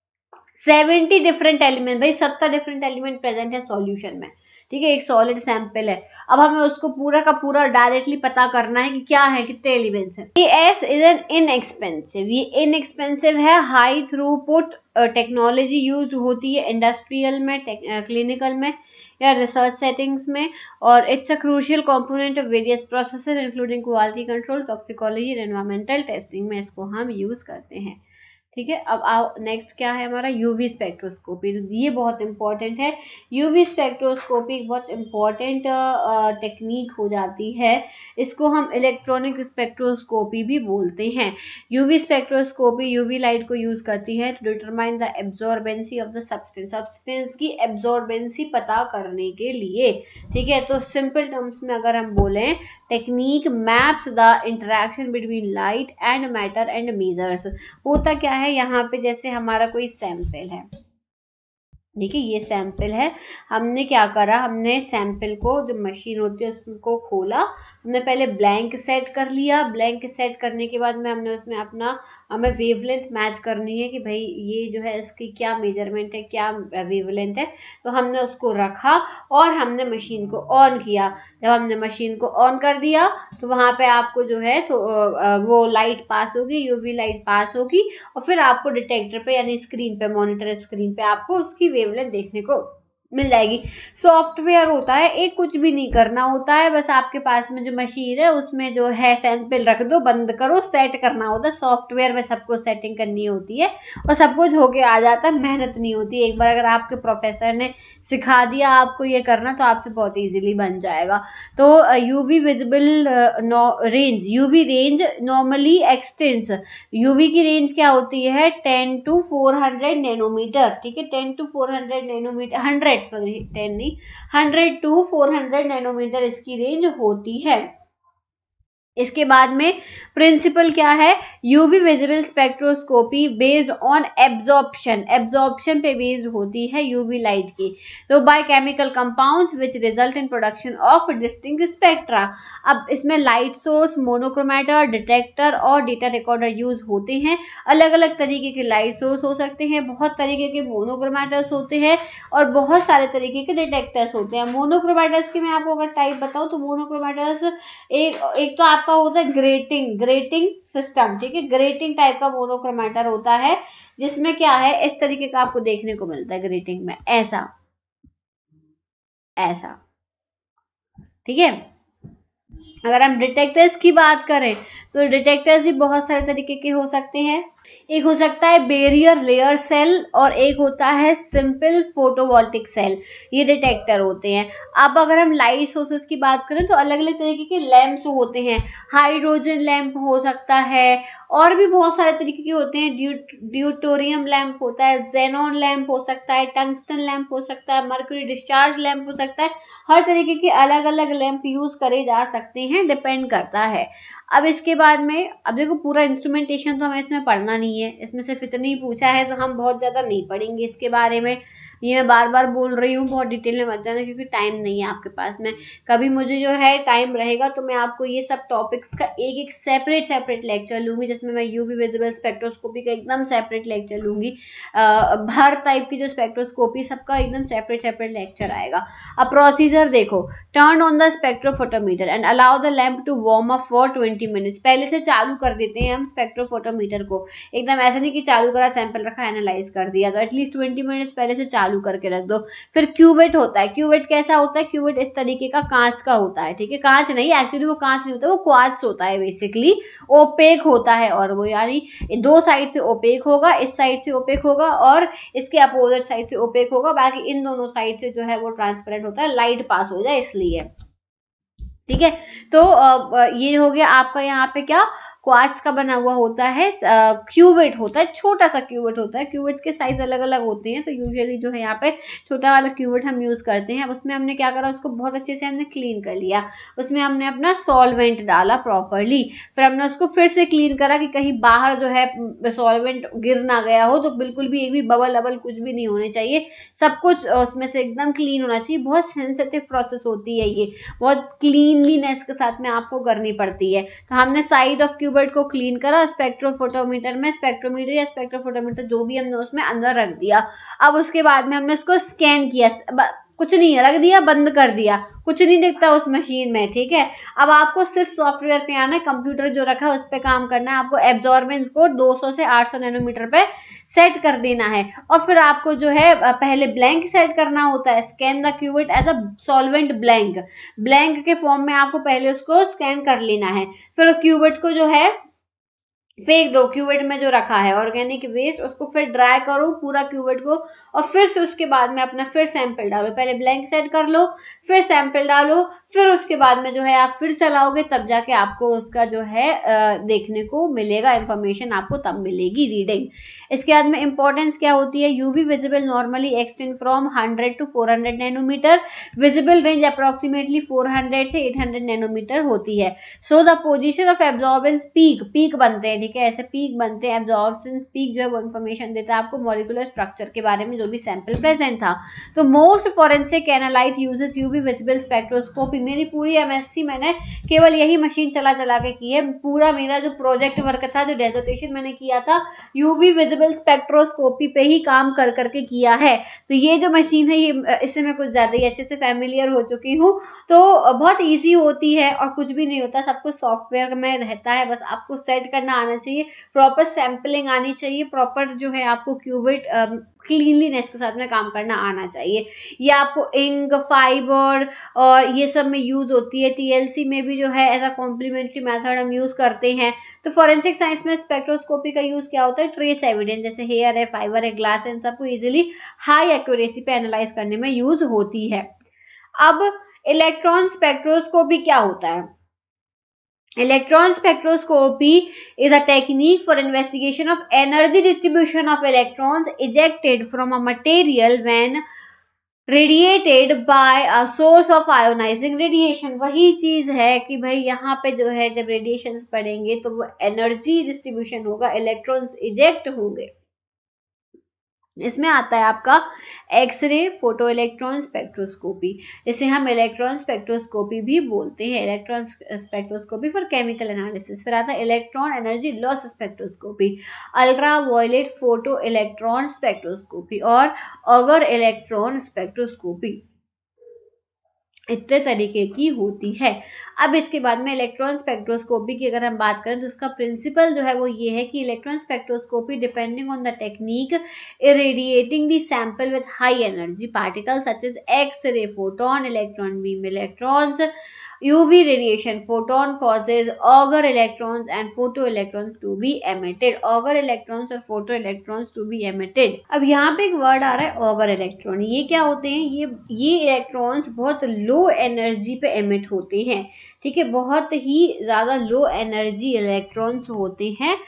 seventy different element. भाई सत्तर डिफरेंट एलिमेंट प्रेजेंट है सॉल्यूशन में, ठीक है। एक सॉलिड सैंपल है, अब हमें उसको पूरा का पूरा डायरेक्टली पता करना है कि क्या है, कितने एलिमेंट्स हैं। एस इज एन इनएक्सपेंसिव, ये इनएक्सपेंसिव है, हाई थ्रूपुट टेक्नोलॉजी यूज होती है इंडस्ट्रियल में, क्लिनिकल में या रिसर्च सेटिंग्स में, और it's a crucial component of various processes including quality control, toxicology और एनवायरमेंटल टेस्टिंग में इसको हम यूज करते हैं, ठीक है। अब आओ नेक्स्ट क्या है हमारा? UV spectroscopy. तो ये बहुत इंपॉर्टेंट है। यूवी स्पेक्ट्रोस्कोपी एक बहुत इंपॉर्टेंट टेक्निक हो जाती है। इसको हम इलेक्ट्रॉनिक स्पेक्ट्रोस्कोपी भी बोलते हैं। यूवी स्पेक्ट्रोस्कोपी यूवी लाइट को यूज करती है to determine the absorbency of the substance, substance की एब्जॉर्बेंसी पता करने के लिए, ठीक है। तो सिंपल टर्म्स में अगर हम बोलें, technique maps the interaction between light and matter and measures. होता क्या है, यहाँ पे जैसे हमारा कोई सैंपल है, देखिए ये सैंपल है, हमने क्या करा, हमने सैंपल को, जो मशीन होती है उसको खोला, हमने पहले ब्लैंक सेट कर लिया। ब्लैंक सेट करने के बाद में हमने उसमें अपना हमें वेवलेंथ मैच करनी है कि भाई ये जो है इसकी क्या मेजरमेंट है, क्या वेवलेंथ है, तो हमने उसको रखा और हमने मशीन को ऑन किया। जब हमने मशीन को ऑन कर दिया तो वहाँ पे आपको जो है तो वो लाइट पास होगी, यूवी लाइट पास होगी, और फिर आपको डिटेक्टर पे यानी स्क्रीन पे, मॉनिटर स्क्रीन पे आपको उसकी वेवलेंथ देखने को मिल जाएगी। सॉफ्टवेयर होता है एक, कुछ भी नहीं करना होता है, बस आपके पास में जो मशीन है उसमें जो है सैंपल रख दो, बंद करो, सेट करना होता है। सॉफ्टवेयर में सब कुछ सेटिंग करनी होती है और सब कुछ होके आ जाता है, मेहनत नहीं होती। एक बार अगर आपके प्रोफेसर ने सिखा दिया आपको ये करना तो आपसे बहुत इजीली बन जाएगा। तो UV visible range, UV range normally extends, UV की रेंज क्या होती है ten to four hundred nanometre, ठीक है, ten to four hundred nanometre, hundred sorry ten नहीं, hundred to four hundred nanometre इसकी रेंज होती है। इसके बाद में प्रिंसिपल क्या है, UV visible spectroscopy based on absorption, absorption पे बेस्ड होती है यूवी लाइट की। तो by chemical compounds which result in production of distinct spectra. अब इसमें लाइट सोर्स, मोनोक्रोमेटर, डिटेक्टर और डेटा रिकॉर्डर यूज होते हैं। अलग अलग तरीके के लाइट सोर्स हो सकते हैं, बहुत तरीके के मोनोक्रोमेटर्स होते हैं और बहुत सारे तरीके के डिटेक्टर्स होते हैं। मोनोक्रोमेटर्स की मैं आपको अगर टाइप बताऊं तो मोनोक्रोमेटर्स एक एक तो आपका होता है ग्रेटिंग, ग्रेटिंग सिस्टम, ठीक है, ग्रेटिंग टाइप का मोनोक्रोमेटर होता है जिसमें क्या है इस तरीके का आपको देखने को मिलता है ग्रेटिंग में, ऐसा ऐसा, ठीक है। अगर हम डिटेक्टर्स की बात करें तो डिटेक्टर्स भी बहुत सारे तरीके के हो सकते हैं। एक हो सकता है बेरियर लेयर सेल और एक होता है सिंपल फोटोवोल्टिक सेल, ये डिटेक्टर होते हैं। अब अगर हम लाइट सोर्सेस की बात करें तो अलग अलग तरीके के लैंप्स होते हैं, हाइड्रोजन लैंप हो सकता है और भी बहुत सारे तरीके के होते हैं, ड्यू ड्यूटोरियम लैंप होता है, जेनॉन लैंप हो सकता है, टंगस्टन लैंप हो सकता है, मर्क्यूरी डिस्चार्ज लैंप हो सकता है। हर तरीके के अलग अलग लैंप यूज करे जा सकते हैं, डिपेंड करता है। अब इसके बाद में, अब देखो पूरा इंस्ट्रूमेंटेशन तो हमें इसमें पढ़ना नहीं है, इसमें सिर्फ इतना ही पूछा है तो हम बहुत ज्यादा नहीं पढ़ेंगे इसके बारे में। ये मैं बार बार बोल रही हूँ, बहुत डिटेल में मत जाना क्योंकि टाइम नहीं है आपके पास में। कभी मुझे जो है टाइम रहेगा तो मैं आपको ये सब टॉपिक्स का एक एक सेपरेट सेपरेट लेक्चर लूंगी, जिसमें मैं यूवी विजिबल स्पेक्ट्रोस्कोपी का एकदम सेपरेट लेक्चर लूंगी। हर टाइप की जो स्पेक्ट्रोस्कोपी सबका एकदम सेपरेट सेपरेट लेक्चर आएगा। अब प्रोसीजर देखो, turn on the spectrophotometer and allow the lamp to warm up for twenty minutes. पहले से चालू कर देते हैं हम स्पेक्ट्रोफोटोमीटर को, एकदम ऐसा नहीं कि चालू करा, सैंपल रखा, एनालाइज कर दिया, तो एटलीस्ट ट्वेंटी मिनट्स पहले से चालू करके रख दो। फिर क्यूवेट होता है, क्यूवेट कैसा होता है, क्यूवेट इस तरीके का कांच का होता है, ठीक है, कांच नहीं, एक्चुअली वो कांच नहीं होता, वो क्वार्ट्ज होता है, बेसिकली ओपेक होता है, और वो यानी दो साइड से ओपेक होगा, इस साइड से ओपेक होगा और इसके अपोजिट साइड से ओपेक होगा, बाकी इन दोनों साइड से जो है वो ट्रांसपेरेंट होता है, लाइट पास हो जाए इसलिए, ठीक है। तो ये हो गया आपका यहाँ पे क्या, क्वार्ट्ज का बना हुआ होता है, क्यूवेट होता है, छोटा सा क्यूवेट होता है। क्यूवेट के साइज अलग अलग होते हैं, तो यूजुअली जो है यहाँ पे छोटा वाला क्यूवेट हम यूज करते हैं। उसमें हमने क्या करा, उसको बहुत अच्छे से हमने क्लीन कर लिया, उसमें हमने अपना सॉल्वेंट डाला प्रॉपरली, फिर हमने उसको फिर से क्लीन करा कि कहीं बाहर जो है सॉल्वेंट गिर ना गया हो, तो बिल्कुल भी एक भी बबल अबल कुछ भी नहीं होने चाहिए, सब कुछ उसमें से एकदम क्लीन होना चाहिए। बहुत सेंसिटिव प्रोसेस होती है ये, बहुत क्लीनलीनेस के साथ में आपको करनी पड़ती है। तो हमने साइड ऑफ क्यूवेट को क्लीन करा, स्पेक्ट्रोफोटोमीटर में, स्पेक्ट्रोमीटर या स्पेक्ट्रोफोटोमीटर जो भी हमने उसमें अंदर रख दिया। अब उसके बाद में हमने इसको स्कैन किया, कुछ नहीं रख दिया, बंद कर दिया, कुछ नहीं दिखता उस मशीन में, ठीक है। अब आपको सिर्फ सॉफ्टवेयर पे आना है, कंप्यूटर जो रखा है उस पे काम करना है। आपको एब्जॉर्बेंस को दो सौ से आठ सौ नैनोमीटर पे सेट कर देना है और फिर आपको जो है पहले ब्लैंक सेट करना होता है, scan the cuvette as a solvent blank, blank के फॉर्म में आपको पहले उसको स्कैन कर लेना है। फिर क्यूवेट को जो है फेंक दो, क्यूवेट में जो रखा है ऑर्गेनिक वेस्ट, उसको फिर ड्राई करो पूरा क्यूवेट को और फिर से उसके बाद में अपना फिर सैंपल डालो, पहले ब्लैंक सेट कर लो, फिर सैंपल डालो, फिर उसके बाद में जो है आप फिर चलाओगे, तब जाके आपको उसका जो है देखने को मिलेगा, इंफॉर्मेशन आपको तब मिलेगी, रीडिंग। इसके बाद में इंपॉर्टेंस क्या होती है, UV visible normally extend from hundred to four hundred nanometre, visible range approximately four hundred से एट हंड्रेड नैनोमीटर होती है। So the position of absorbance peak, peak बनते हैं, ठीक है, ऐसे पीक बनते हैं। एब्जॉर्बेंस पीक जो है वो इंफॉर्मेशन देता है आपको मॉलिक्यूलर स्ट्रक्चर के बारे में जो भी सैंपल प्रेजेंट था। तो most forensic analyte uses UV visible spectroscopy. मेरी पूरी एमएससी मैंने केवल यही मशीन चला चला के की है, पूरा मेरा जो प्रोजेक्ट वर्क था, जो डेजर्टेशन मैंने किया था, यूवी विजिबल स्पेक्ट्रोस्कोपी पे ही काम कर करके किया है। तो ये जो मशीन है, ये इससे मैं कुछ ज्यादा ही अच्छे से फैमिलियर हो चुकी हूँ, तो बहुत इजी होती है और कुछ भी नहीं होता, सब कुछ सॉफ्टवेयर में रहता है, बस आपको सेट करना आना चाहिए, प्रॉपर सैंपलिंग आनी चाहिए, प्रॉपर जो है आपको क्यूवेट क्लीनलीनेस के साथ में काम करना आना चाहिए। ये आपको इंक, फाइबर और ये सब में यूज होती है। टीएलसी में भी जो है ऐसा कॉम्प्लीमेंट्री मेथड हम यूज करते हैं। तो फॉरेंसिक साइंस में स्पेक्ट्रोस्कोपी का यूज क्या होता है, ट्रेस एविडेंस जैसे हेयर है, फाइबर है, ग्लास है, इन सबको इजिली हाई एक्यूरेसी पे एनालाइज करने में यूज होती है। अब इलेक्ट्रॉन स्पेक्ट्रोस्कोपी क्या होता है? Electron spectroscopy is a technique for investigation of energy distribution of electrons ejected from a material when radiated by a source of ionizing radiation। वही चीज है कि भाई यहाँ पे जो है जब रेडिएशंस पड़ेंगे तो वो एनर्जी डिस्ट्रीब्यूशन होगा, इलेक्ट्रॉन्स इजेक्ट होंगे। इसमें आता है आपका एक्सरे फोटो इलेक्ट्रॉन स्पेक्ट्रोस्कोपी, इसे हम इलेक्ट्रॉन स्पेक्ट्रोस्कोपी भी बोलते हैं, electron spectroscopy for chemical analysis. फिर आता है electron energy loss spectroscopy, ultraviolet photoelectron spectroscopy और ऑगर इलेक्ट्रॉन स्पेक्ट्रोस्कोपी, इतने तरीके की होती है। अब इसके बाद में इलेक्ट्रॉन स्पेक्ट्रोस्कोपी की अगर हम बात करें तो उसका प्रिंसिपल जो है वो ये है कि electron spectroscopy depending on the technique irradiating the sample with high energy particles such as X ray, photon, electron beam, electrons, U V radiation, photon causes auger electrons and photoelectrons to be emitted, auger electrons और photoelectrons to be emitted। अब यहाँ पे एक word आ रहा है auger electron, ये क्या होते हैं? ये ये इलेक्ट्रॉन्स बहुत लो एनर्जी पे एमिट होते हैं, ठीक है, बहुत ही ज्यादा लो एनर्जी इलेक्ट्रॉन्स होते हैं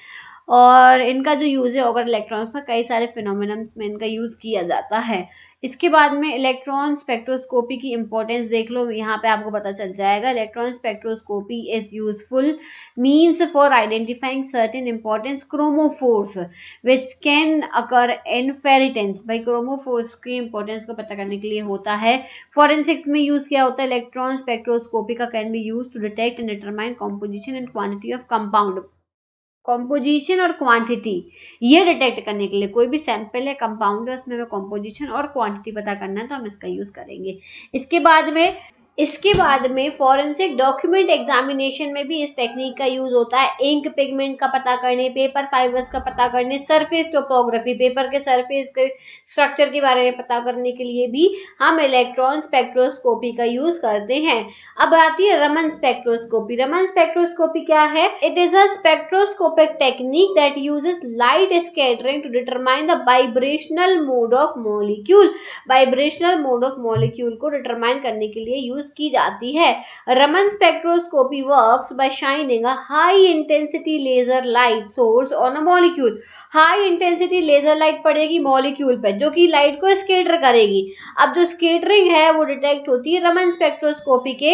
और इनका जो यूज है ऑगर इलेक्ट्रॉन्स का कई सारे फिनोमिनन्स में इनका यूज किया जाता है। इसके बाद में इलेक्ट्रॉन स्पेक्ट्रोस्कोपी की इंपॉर्टेंस देख लो, यहाँ पे आपको पता चल जाएगा। Electron spectroscopy is useful means for identifying certain importance chromophores which can occur in ferritins. भाई क्रोमोफोर्स की इंपॉर्टेंस को पता करने के लिए होता है। फॉरेंसिक्स में यूज किया होता है इलेक्ट्रॉन स्पेक्ट्रोस्कोपी का, can be use to detect and determine composition and quantity of compound. Composition और क्वांटिटी ये डिटेक्ट करने के लिए, कोई भी सैंपल है, कंपाउंड है, उसमें हमें कॉम्पोजिशन और क्वांटिटी पता करना है तो हम इसका यूज करेंगे। इसके बाद में इसके बाद में फॉरेंसिक डॉक्यूमेंट एग्जामिनेशन में भी इस टेक्निक का यूज होता है। इंक पिगमेंट का पता करने, पेपर फाइबर्स का पता करने, सरफेस टोपोग्राफी, पेपर के सरफेस के स्ट्रक्चर के बारे में पता करने के लिए भी हम इलेक्ट्रॉन स्पेक्ट्रोस्कोपी का यूज करते हैं। अब आती है रमन स्पेक्ट्रोस्कोपी। रमन स्पेक्ट्रोस्कोपी क्या है? It is a spectroscopic technique that uses light scattering to determine the vibrational mode of molecule. Vibrational mode of molecule को डिटरमाइन करने के लिए यूज की जाती है। Raman spectroscopy works by shining a high intensity laser light source on a molecule. High intensity laser light पड़ेगी molecule पे जो कि लाइट को स्कैटर करेगी। अब जो स्कैटरिंग है वो डिटेक्ट होती है रमन स्पेक्ट्रोस्कोपी के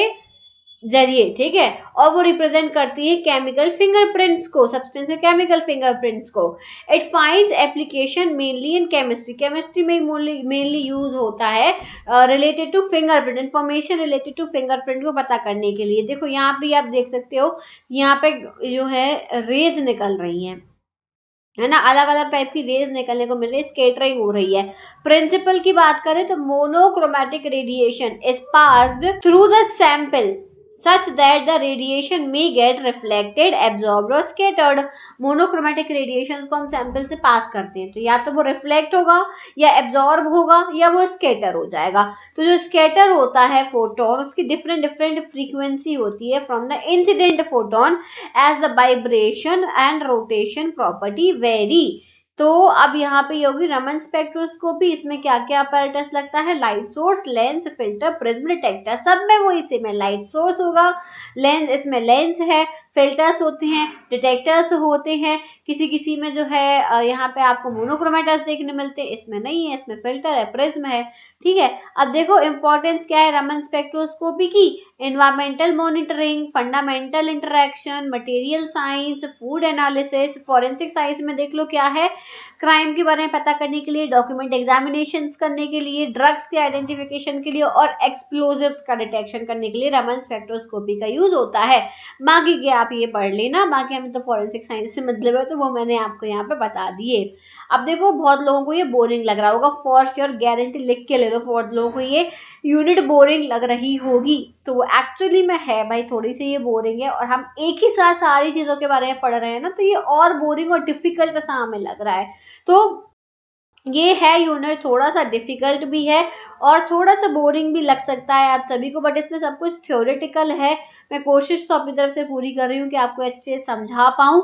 जरिए, ठीक है, और वो रिप्रेजेंट करती है केमिकल फिंगरप्रिंट्स को, सब्सटेंस के केमिकल फिंगरप्रिंट्स को। It finds application mainly in chemistry. Chemistry में मेनली यूज होता है related to fingerprint, information related to fingerprint को पता करने के लिए। देखो यहाँ पे आप देख सकते हो, यहाँ पे जो है रेज निकल रही हैं, है ना, अलग अलग टाइप की रेज निकलने को मिल रही है, स्कैटरिंग हो रही है। प्रिंसिपल की बात करें तो monochromatic radiation is passed through the sample such that the radiation may get reflected, absorbed or scattered। Monochromatic radiation को हम सैंपल से पास करते हैं तो या तो वो रिफ्लेक्ट होगा या एब्जॉर्ब होगा या वो स्कैटर हो जाएगा। तो जो स्कैटर होता है फोटोन, उसकी डिफरेंट डिफरेंट फ्रीक्वेंसी होती है from the incident photon as the vibration and rotation property vary. तो अब यहाँ पे ये होगी रमन स्पेक्ट्रोस्कोपी। इसमें क्या क्या अपैरेटस लगता है? Light source, lens, filter, prism, detector. सब में वो इसी में लाइट सोर्स होगा, लेंस, इसमें लेंस है, फिल्टर्स होते हैं, डिटेक्टर्स होते हैं। किसी किसी में जो है यहाँ पे आपको मोनोक्रोमैटस देखने मिलते हैं, इसमें नहीं है, इसमें फिल्टर है, प्रिज्म है, ठीक है। अब देखो इंपॉर्टेंस क्या है रमन स्पेक्ट्रोस्कोपी की? Environmental monitoring, fundamental interaction, material science, food analysis. Forensic science में देख लो क्या है, क्राइम के बारे में पता करने के लिए, डॉक्यूमेंट एग्जामिनेशन करने के लिए, ड्रग्स के आइडेंटिफिकेशन के लिए और एक्सप्लोजिव्स का डिटेक्शन करने के लिए रमन स्पेक्ट्रोस्कोपी का यूज होता है। बाकी के आप ये पढ़ लेना, बाकी हमें तो फॉरेंसिक साइंस से मतलब है तो वो मैंने आपको यहाँ पे बता दिए। अब देखो बहुत लोगों को ये बोरिंग लग रहा होगा, फॉर श्योर गारंटी लिख के ले लो, बहुत लोगों को ये यूनिट बोरिंग लग रही होगी, तो वो एक्चुअली में है भाई, थोड़ी सी ये बोरिंग है और हम एक ही साथ सारी चीजों के बारे में पढ़ रहे हैं ना, तो ये और बोरिंग और डिफिकल्ट सा हमें लग रहा है। तो ये है यूनिट थोड़ा सा डिफिकल्ट भी है और थोड़ा सा बोरिंग भी लग सकता है आप सभी को, बट इसमें सब कुछ थ्योरेटिकल है। मैं कोशिश तो अपनी तरफ से पूरी कर रही हूँ कि आपको अच्छे से समझा पाऊँ,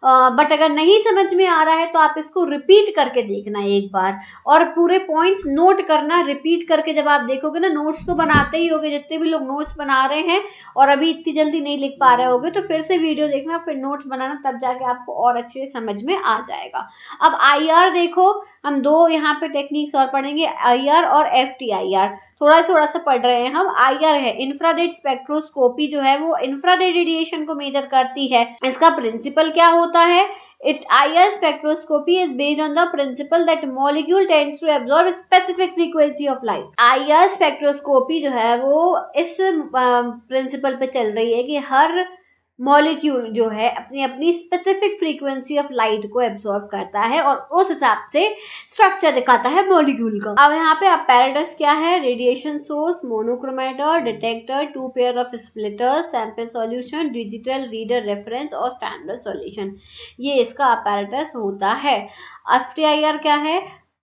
बट अगर नहीं समझ में आ रहा है तो आप इसको रिपीट करके देखना एक बार और पूरे पॉइंट्स नोट करना। रिपीट करके जब आप देखोगे ना, नोट्स तो बनाते ही होगे, जितने भी लोग नोट्स बना रहे हैं और अभी इतनी जल्दी नहीं लिख पा रहे होगे तो फिर से वीडियो देखना, फिर नोट्स बनाना, तब जाके आपको और अच्छे से समझ में आ जाएगा। अब आई आर देखो, हम दो यहाँ पे टेक्निक्स और पढ़ेंगे, आई आर और एफ टी आई आर। थोड़ा थोड़ा सा पढ़ रहे हैं हम। आई आर है इंफ्रारेड स्पेक्ट्रोस्कोपी, जो है वो इंफ्रारेड रेडिएशन को मेजर करती है। इसका प्रिंसिपल क्या होता है? Its I R spectroscopy is based on the principle that molecule tends to absorb a specific frequency of light. I R spectroscopy जो है वो इस प्रिंसिपल पे चल रही है कि हर मॉलिक्यूल जो है अपनी अपनी स्पेसिफिक फ्रीक्वेंसी ऑफ लाइट को एब्जॉर्ब करता है और उस हिसाब से स्ट्रक्चर दिखाता है मॉलिक्यूल का। अब यहाँ पे apparatus क्या है? Radiation source, monochromator, detector, two pair of splitters, sample solution, digital reader reference और स्टैंडर्ड सॉल्यूशन, ये इसका apparatus होता है। एफ टी आई आर क्या है?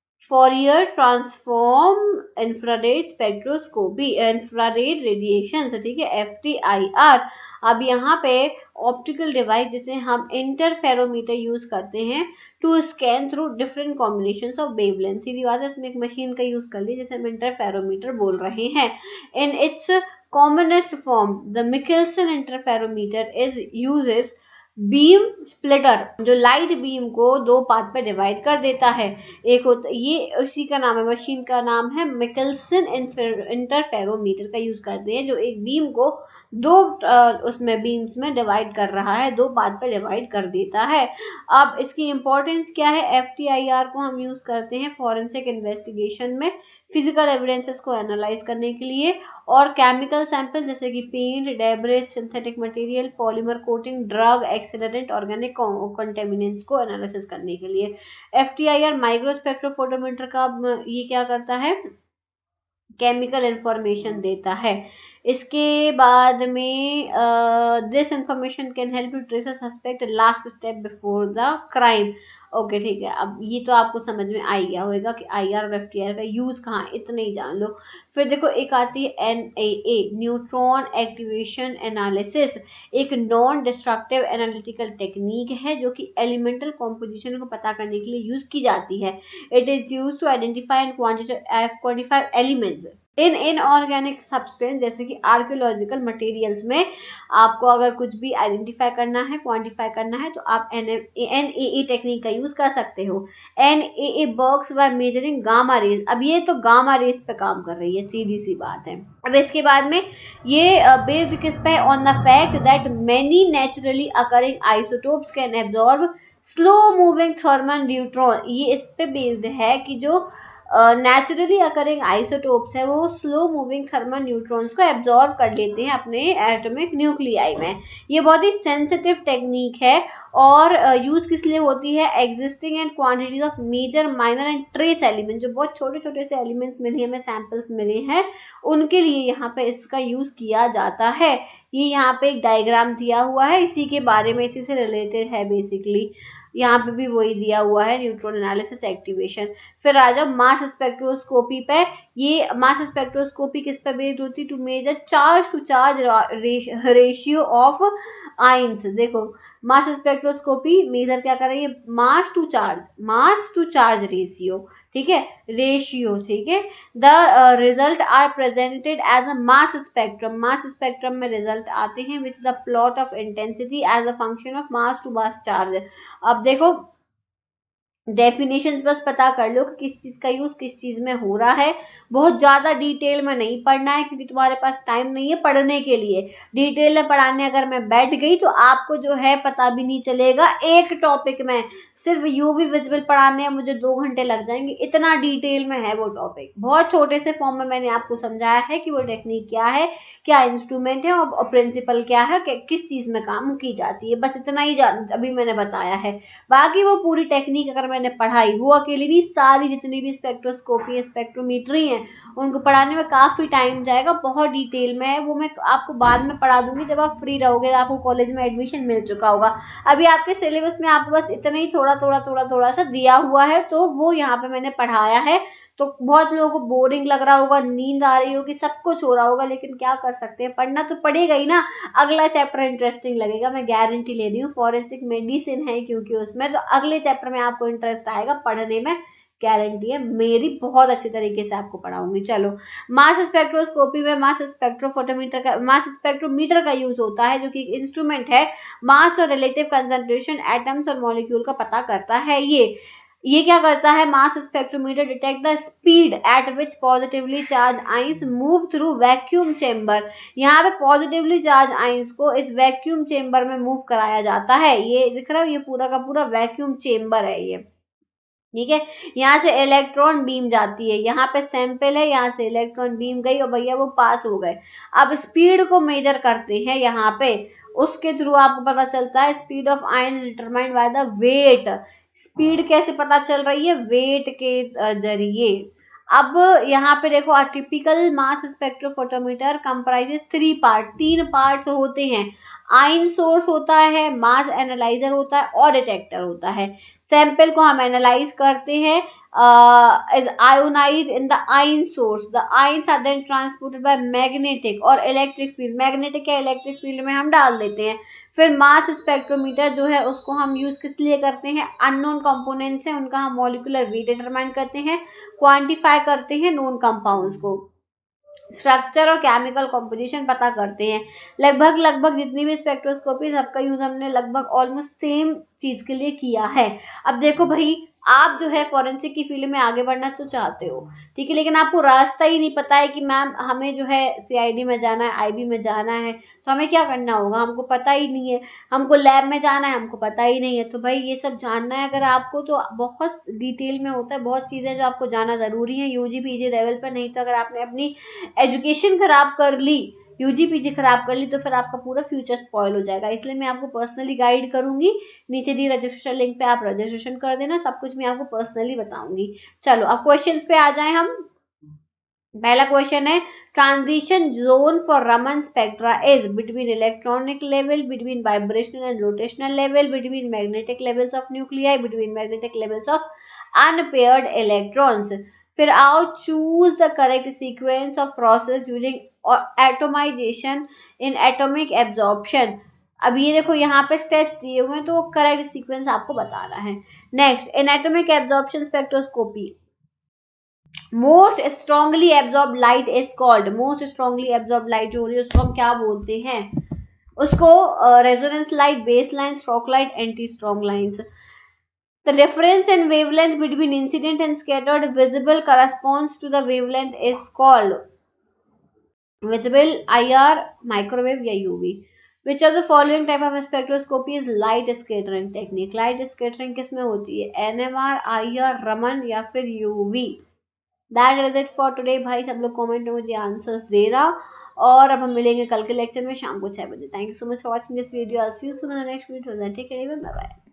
Fourier transform infrared spectroscopy, infrared radiation, ठीक है, एफ टी आई आर। अब यहाँ पे ऑप्टिकल डिवाइस जिसे हम इंटरफेरोमीटर यूज करते हैं to scan through different combinations of wavelength. सीधी बात है, इसमें एक मशीन का यूज कर ली जिसे हम इंटरफेरोमीटर बोल रहे हैं। In its commonest form the Michelson interferometer is uses beam splitter, जो लाइट बीम को दो पार्ट पे डिवाइड कर देता है। एक होता ये उसी का नाम है, मशीन का नाम है मिकेल्सन इंटरफेरोमीटर का यूज करते हैं, जो एक बीम को दो उसमें बीम्स में डिवाइड कर रहा है, दो पार्ट पे डिवाइड कर देता है। अब इसकी इंपॉर्टेंस क्या है? एफ टी आई आर को हम यूज करते हैं फॉरेंसिक इन्वेस्टिगेशन में, फिजिकल एविडेंसेस को एनालाइज करने के लिए, और केमिकल सैंपल जैसे कि paint, debris, synthetic material, polymer coating, drug, accelerant, organic contaminants को एनालिसिस करने के लिए। F T I R microspectrophotometer का ये क्या करता है? केमिकल इंफॉर्मेशन देता है। इसके बाद में this information can help to trace a suspect last step before the crime. Okay ठीक है, अब ये तो आपको समझ में आ गया होगा कि आई आर और एफ टी आर का यूज कहाँ है, इतना ही जान लो। फिर देखो एक आती है N A A, neutron activation analysis, एक नॉन डिस्ट्रक्टिव एनालिटिकल टेक्निक है जो कि एलिमेंटल कॉम्पोजिशन को पता करने के लिए यूज की जाती है। It is use to identify and quantify elements in inorganic substance, जैसे कि आर्कियोलॉजिकल मटेरियल्स में आपको अगर कुछ भी आइडेंटिफाई करना है, क्वांटिफाई करना है, तो आप एन ए ए टेक्निक का यूज कर सकते हो। N A A works by measuring gamma rays. अब ये तो गामा रेज पे काम कर रही है, सीधी सी बात है। अब इसके बाद में ये बेस्ड किस पे? On the fact that many naturally occurring isotopes can absorb slow moving thermal neutron. ये इस पे बेस्ड है कि जो नेचुरली अकरिंग आइसोटोप्स है वो स्लो मूविंग थर्मल न्यूट्रॉन्स को एब्जॉर्ब कर लेते हैं अपने एटॉमिक न्यूक्लियाई में। ये बहुत ही सेंसिटिव टेक्निक है और यूज uh, किस लिए होती है? Existing and quantities of major, minor and trace element, जो बहुत छोटे छोटे से एलिमेंट्स मिले हमें, सैंपल्स मिले हैं, उनके लिए यहाँ पे इसका यूज किया जाता है। ये यहाँ पे एक डायग्राम दिया हुआ है, इसी के बारे में, इसी से रिलेटेड है बेसिकली। यहाँ पे भी वही दिया हुआ है, न्यूट्रॉन एनालिसिस एक्टिवेशन। फिर आ जाओ मास स्पेक्ट्रोस्कोपी पे। ये मास स्पेक्ट्रोस्कोपी किस पे बेस्ड होती है? To measure charge to charge ratio of ions. देखो मास स्पेक्ट्रोस्कोपी मेजर क्या कर रही है? Mass to charge, mass to charge ratio, ठीक है, रेशियो, ठीक है। The result are presented as a mass spectrum. Mass spectrum में रिजल्ट आते हैं which the plot of intensity as a function of mass to mass charge. अब देखो definitions बस पता कर लो कि किस चीज का यूज किस चीज में हो रहा है। बहुत ज्यादा डिटेल में नहीं पढ़ना है क्योंकि तुम्हारे पास टाइम नहीं है पढ़ने के लिए। डिटेल में पढ़ाने अगर मैं बैठ गई तो आपको जो है पता भी नहीं चलेगा। एक टॉपिक में सिर्फ यूवी विजिबल पढ़ाने हैं मुझे दो घंटे लग जाएंगे, इतना डिटेल में है वो टॉपिक। बहुत छोटे से फॉर्म में मैंने आपको समझाया है कि वो टेक्निक क्या है, क्या इंस्ट्रूमेंट है और प्रिंसिपल क्या है, किस चीज में काम की जाती है, बस इतना ही अभी मैंने बताया है। बाकी वो पूरी टेक्निक अगर मैं मैंने पढ़ाई वो अकेली नहीं, सारी जितनी भी स्पेक्ट्रोस्कोपी स्पेक्ट्रोमीटरी हैं उनको पढ़ाने में काफ़ी टाइम जाएगा, बहुत डिटेल में है वो, मैं आपको बाद में पढ़ा दूंगी जब आप फ्री रहोगे, आपको कॉलेज में एडमिशन मिल चुका होगा। अभी आपके सिलेबस में आपको बस इतना ही थोड़ा थोड़ा थोड़ा थोड़ा सा दिया हुआ है, तो वो यहाँ पे मैंने पढ़ाया है। तो बहुत लोगों को बोरिंग लग रहा होगा, नींद आ रही होगी, सब कुछ हो रहा होगा, लेकिन क्या कर सकते हैं, पढ़ना तो पड़ेगा ही ना। अगला चैप्टर इंटरेस्टिंग लगेगा, मैं गारंटी ले रही हूँ। फॉरेंसिक मेडिसिन है क्योंकि उसमें, तो अगले चैप्टर में आपको इंटरेस्ट आएगा पढ़ने में, गारंटी है मेरी, बहुत अच्छे तरीके से आपको पढ़ाऊंगी। चलो, मास स्पेक्ट्रोस्कोपी में मास स्पेक्ट्रोफोटोमीटर का मास स्पेक्ट्रोमीटर का यूज होता है, जो कि एक इंस्ट्रूमेंट है, मास और रिलेटिव कंसंट्रेशन एटम्स और मॉलिक्यूल का पता करता है। ये ये क्या करता है, mass spectrometer detect the speed at which positively charged ions move through vacuum chamber. यहाँ पे पॉजिटिवली चार्ज आइंस को इस वैक्यूम चेंबर में मूव कराया जाता है। ये दिख रहा है, ये पूरा का पूरा वैक्यूम चेंबर है ये, ठीक है। यहाँ से इलेक्ट्रॉन बीम जाती है, यहाँ पे सैंपल है, यहाँ से इलेक्ट्रॉन बीम गई और भैया वो पास हो गए। अब स्पीड को मेजर करते हैं यहाँ पे, उसके थ्रू आपको पता चलता है speed of ion determined by the weight. Speed कैसे पता चल रही है, वेट के जरिए। अब यहाँ पे देखो, a typical mass spectrophotometer comprises three part, तीन पार्ट होते हैं। आयन सोर्स होता है, मास एनालाइजर होता है और डिटेक्टर होता है। सैंपल को हम एनालाइज करते हैं, is ionise in the ion source, the ions are then transported by magnetic और इलेक्ट्रिक फील्ड, मैग्नेटिक या इलेक्ट्रिक फील्ड में हम डाल देते हैं। फिर मास स्पेक्ट्रोमीटर जो है उसको हम यूज किस लिए करते हैं, अननोन कंपोनेंट्स हैं उनका हम मॉलिक्यूलर वेट डिटरमाइन करते हैं, क्वांटिफाई करते हैं नोन कंपाउंड्स को, स्ट्रक्चर और केमिकल कॉम्पोजिशन पता करते हैं। लगभग लगभग जितनी भी स्पेक्ट्रोस्कोपी सबका यूज हमने लगभग ऑलमोस्ट सेम चीज के लिए किया है। अब देखो भाई, आप जो है फॉरेंसिक की फील्ड में आगे बढ़ना तो चाहते हो, ठीक है, लेकिन आपको रास्ता ही नहीं पता है कि मैम हमें जो है सीआईडी में जाना है, आईबी में जाना है, तो हमें क्या करना होगा, हमको पता ही नहीं है। हमको लैब में जाना है, हमको पता ही नहीं है। तो भाई ये सब जानना है अगर आपको, तो बहुत डिटेल में होता है, बहुत चीजें जो आपको जानना जरूरी है यूजी पीजी लेवल पर। नहीं तो अगर आपने अपनी एजुकेशन खराब कर ली, यूजी पीजी खराब कर ली, तो फिर आपका पूरा फ्यूचर स्पॉइल हो जाएगा। इसलिए मैं आपको पर्सनली गाइड करूंगी, नीचे दी रजिस्ट्रेशन लिंक पे आप रजिस्ट्रेशन कर देना, सब कुछ मैं आपको पर्सनली बताऊंगी। चलो अब क्वेश्चंस पे आ जाएं हम। पहला क्वेश्चन है, transition zone for Raman spectra is between electronic level, between vibrational and rotational level, between magnetic levels of nuclei, between magnetic levels of unpaired electrons. फिर आओ, choose the correct sequence of process using atomisation in atomic absorption. अब ये देखो यहाँ पे steps दिए हुए हैं, तो करेक्ट सीक्वेंस आपको बताना है। Next, in atomic absorption spectroscopy most strongly absorb light is called, most strongly absorb light जो हो रही है उसको हम क्या बोलते हैं, उसको resonance light, base line, stroke light, anti strong lines. The difference in wavelength between incident and scattered visible corresponds to the wavelength is called visible, I R, microwave या U V. Which of the following type of spectroscopy is light scattering technique? Light scattering किस में होती है, N M R, I R, Raman या फिर U V? That is it for today भाई, सब लोग कमेंट में मुझे आंसर्स देना, और अब हम मिलेंगे कल के लेक्चर में शाम को छह बजे। Thank you so much for watching this video, I will see you soon in the next video, take care, bye bye.